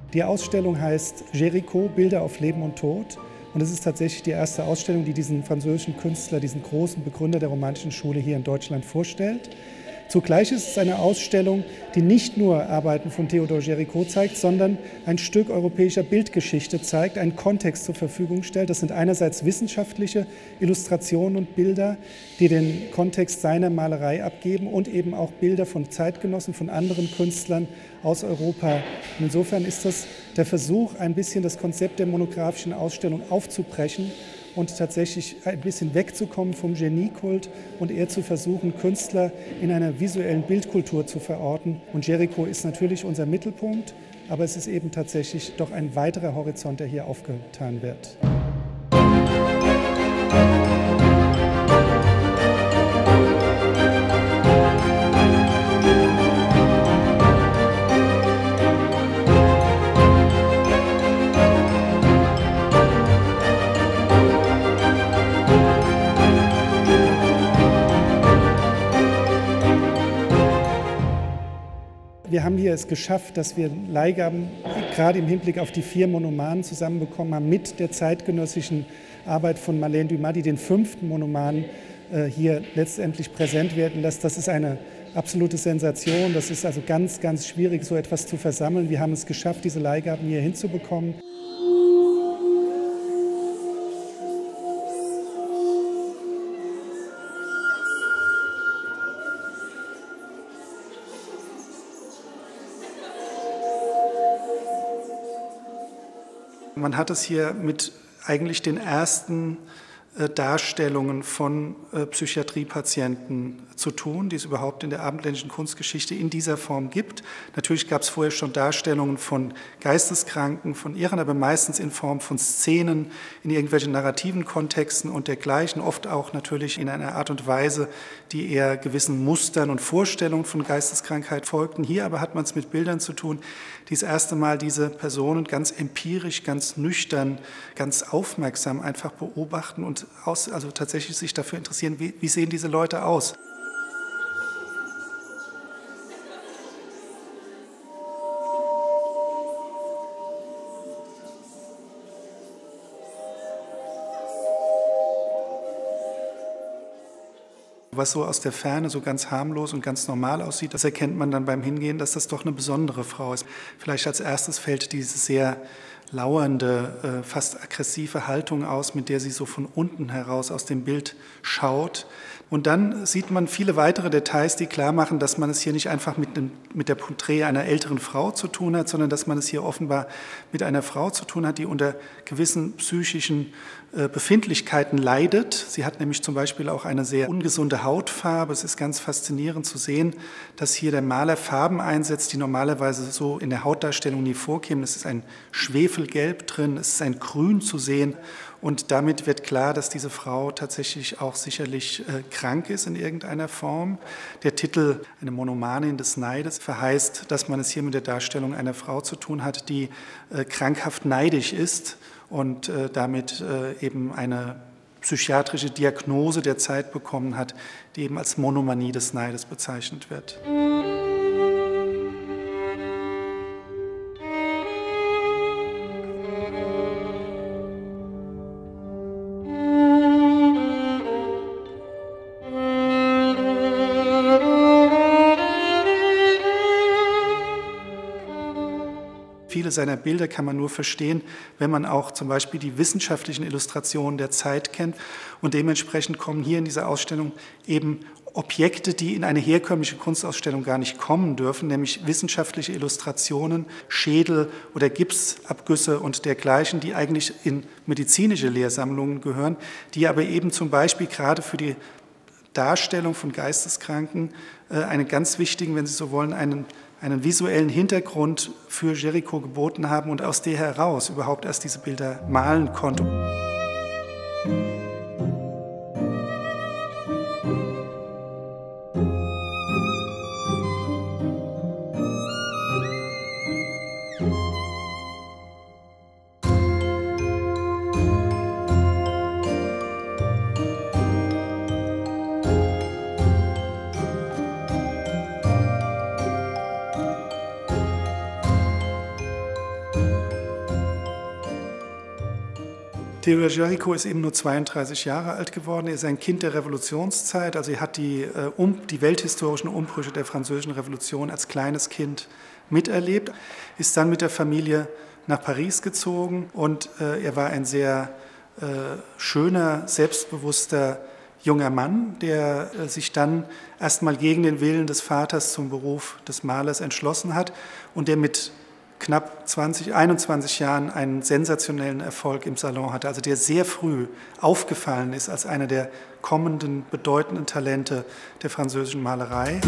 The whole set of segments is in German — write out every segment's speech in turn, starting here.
Die Ausstellung heißt Jericho, Bilder auf Leben und Tod. Und es ist tatsächlich die erste Ausstellung, die diesen französischen Künstler, diesen großen Begründer der romantischen Schule hier in Deutschland vorstellt. Zugleich ist es eine Ausstellung, die nicht nur Arbeiten von Théodore Géricault zeigt, sondern ein Stück europäischer Bildgeschichte zeigt, einen Kontext zur Verfügung stellt. Das sind einerseits wissenschaftliche Illustrationen und Bilder, die den Kontext seiner Malerei abgeben und eben auch Bilder von Zeitgenossen, von anderen Künstlern aus Europa. Und insofern ist das der Versuch, ein bisschen das Konzept der monographischen Ausstellung aufzubrechen und tatsächlich ein bisschen wegzukommen vom Geniekult und eher zu versuchen, Künstler in einer visuellen Bildkultur zu verorten. Und Jericho ist natürlich unser Mittelpunkt, aber es ist eben tatsächlich doch ein weiterer Horizont, der hier aufgetan wird. Wir haben hier es geschafft, dass wir Leihgaben gerade im Hinblick auf die 4 Monomanen zusammenbekommen haben mit der zeitgenössischen Arbeit von Marlène Dumas, die den 5. Monoman hier letztendlich präsent werden lässt. Das ist eine absolute Sensation. Das ist also ganz, ganz schwierig, so etwas zu versammeln. Wir haben es geschafft, diese Leihgaben hier hinzubekommen. Man hat es hier mit eigentlich den ersten Darstellungen von Psychiatriepatienten zu tun, die es überhaupt in der abendländischen Kunstgeschichte in dieser Form gibt. Natürlich gab es vorher schon Darstellungen von Geisteskranken, von Irren, aber meistens in Form von Szenen, in irgendwelchen narrativen Kontexten und dergleichen, oft auch natürlich in einer Art und Weise, die eher gewissen Mustern und Vorstellungen von Geisteskrankheit folgten. Hier aber hat man es mit Bildern zu tun, die das erste Mal diese Personen ganz empirisch, ganz nüchtern, ganz aufmerksam einfach beobachten und also tatsächlich sich dafür interessieren, wie sehen diese Leute aus. Was so aus der Ferne so ganz harmlos und ganz normal aussieht, das erkennt man dann beim Hingehen, dass das doch eine besondere Frau ist. Vielleicht als erstes fällt diese sehr lauernde, fast aggressive Haltung aus, mit der sie so von unten heraus aus dem Bild schaut. Und dann sieht man viele weitere Details, die klar machen, dass man es hier nicht einfach mit der Porträt einer älteren Frau zu tun hat, sondern dass man es hier offenbar mit einer Frau zu tun hat, die unter gewissen psychischen Befindlichkeiten leidet. Sie hat nämlich zum Beispiel auch eine sehr ungesunde Hautfarbe. Es ist ganz faszinierend zu sehen, dass hier der Maler Farben einsetzt, die normalerweise so in der Hautdarstellung nie vorkämen. Es ist ein Schwefelgelb drin, es ist ein Grün zu sehen. Und damit wird klar, dass diese Frau tatsächlich auch sicherlich krank ist in irgendeiner Form. Der Titel »Eine Monomanin des Neides« verheißt, dass man es hier mit der Darstellung einer Frau zu tun hat, die krankhaft neidisch ist und damit eben eine psychiatrische Diagnose der Zeit bekommen hat, die eben als Monomanie des Neides bezeichnet wird. Viele seiner Bilder kann man nur verstehen, wenn man auch zum Beispiel die wissenschaftlichen Illustrationen der Zeit kennt. Und dementsprechend kommen hier in dieser Ausstellung eben Objekte, die in eine herkömmliche Kunstausstellung gar nicht kommen dürfen, nämlich wissenschaftliche Illustrationen, Schädel oder Gipsabgüsse und dergleichen, die eigentlich in medizinische Lehrsammlungen gehören, die aber eben zum Beispiel gerade für die Darstellung von Geisteskranken einen ganz wichtigen, wenn Sie so wollen, einen visuellen Hintergrund für Jericho geboten haben und aus der heraus überhaupt erst diese Bilder malen konnte. Theodor Géricault ist eben nur 32 Jahre alt geworden. Er ist ein Kind der Revolutionszeit, also er hat die welthistorischen Umbrüche der Französischen Revolution als kleines Kind miterlebt, ist dann mit der Familie nach Paris gezogen und er war ein sehr schöner, selbstbewusster junger Mann, der sich dann erstmal gegen den Willen des Vaters zum Beruf des Malers entschlossen hat und der mit knapp 21 Jahren einen sensationellen Erfolg im Salon hatte, also der sehr früh aufgefallen ist als einer der kommenden bedeutenden Talente der französischen Malerei.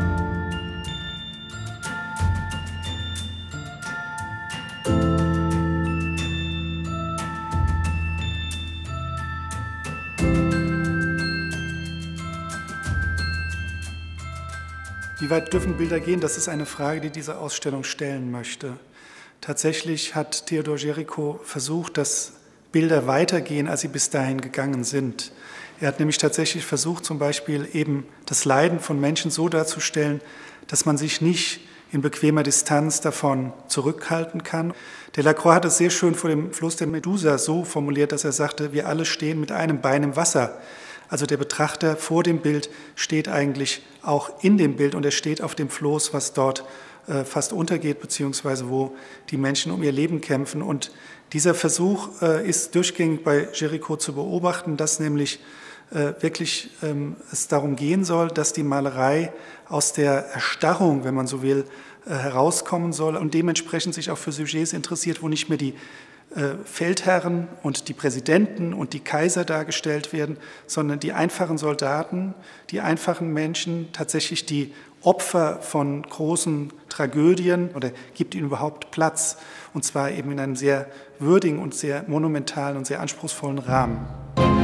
Wie weit dürfen Bilder gehen? Das ist eine Frage, die diese Ausstellung stellen möchte. Tatsächlich hat Theodor Géricault versucht, dass Bilder weitergehen, als sie bis dahin gegangen sind. Er hat nämlich tatsächlich versucht, zum Beispiel eben das Leiden von Menschen so darzustellen, dass man sich nicht in bequemer Distanz davon zurückhalten kann. Delacroix hat es sehr schön vor dem Fluss der Medusa so formuliert, dass er sagte, wir alle stehen mit einem Bein im Wasser. Also der Betrachter vor dem Bild steht eigentlich auch in dem Bild und er steht auf dem Floß, was dort fast untergeht, beziehungsweise wo die Menschen um ihr Leben kämpfen. Und dieser Versuch ist durchgängig bei Géricault zu beobachten, dass nämlich wirklich es darum gehen soll, dass die Malerei aus der Erstarrung, wenn man so will, herauskommen soll und dementsprechend sich auch für Sujets interessiert, wo nicht mehr die Feldherren und die Präsidenten und die Kaiser dargestellt werden, sondern die einfachen Soldaten, die einfachen Menschen, tatsächlich die Opfer von großen Tragödien oder gibt ihnen überhaupt Platz und zwar eben in einem sehr würdigen und sehr monumentalen und sehr anspruchsvollen Rahmen.